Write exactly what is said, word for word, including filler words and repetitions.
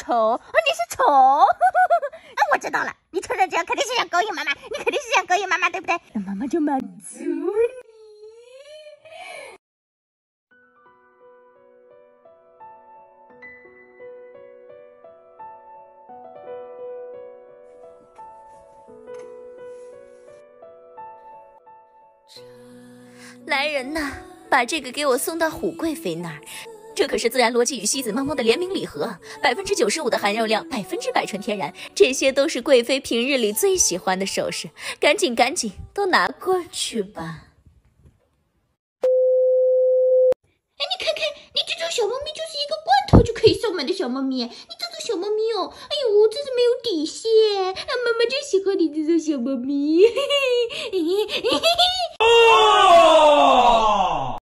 丑啊，你是丑。那我知道了，你承认这样肯定是想勾引妈妈，你肯定是想勾引妈妈，对不对？那妈妈就满足你。 来人呐，把这个给我送到虎贵妃那儿。这可是自然逻辑与西子猫猫的联名礼盒，百分之九十五的含肉量，百分之百纯天然，这些都是贵妃平日里最喜欢的首饰，赶紧赶紧都拿过去吧。 哎，你看看，你这种小猫咪就是一个罐头就可以送满的小猫咪，你这种小猫咪哦，哎呦，真是没有底线，啊，妈妈就喜欢你这种小猫咪。嘿嘿嘿嘿嘿。